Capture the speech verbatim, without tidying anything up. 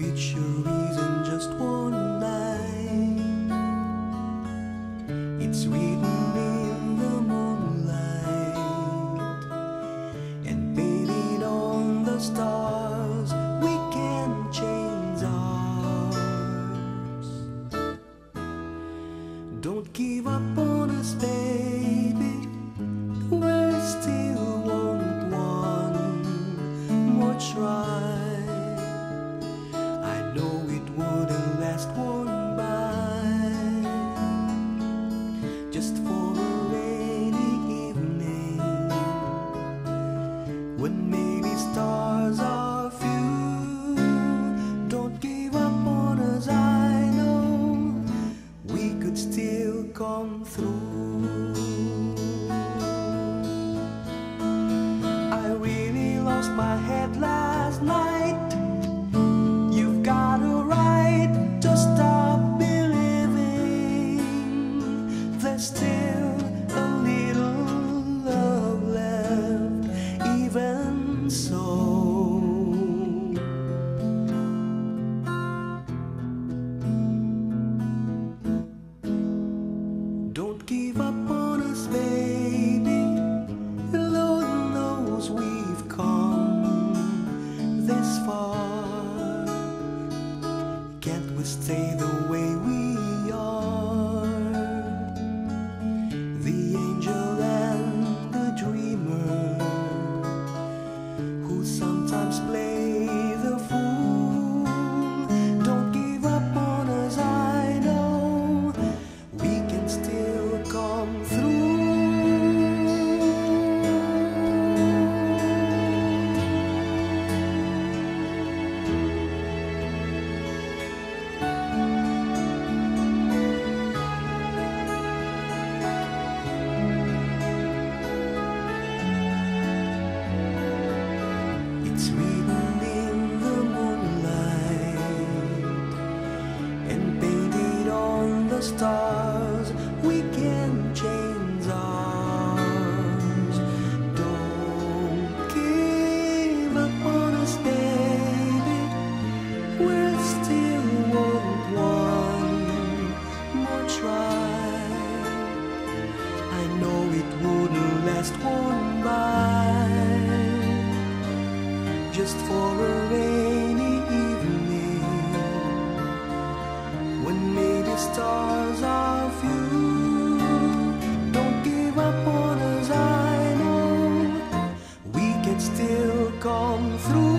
future isn't just one night, it's written in the moonlight and painted on the stars. We can change ours. Don't give up on us, baby. We still want one more try. I know it wouldn't last one by, just for a rainy evening when maybe stars are few. Don't give up on us, I know we could still come through. I really lost my head last night. You've got a right to stop believing. There's still a little love left, even so. Don't give up on us, baby. Lord knows we've come this far. Can't we stay the way we are? The angel and the dreamer who sometimes play the fool. Don't give up on us, I know we can still come through. It's written in the moonlight and painted on the stars. We can change ours. Don't give up on us, baby. We'll still want one more try. I know it wouldn't last one by, just for a rainy evening when maybe stars are few. Don't give up on us, I know we can still come through.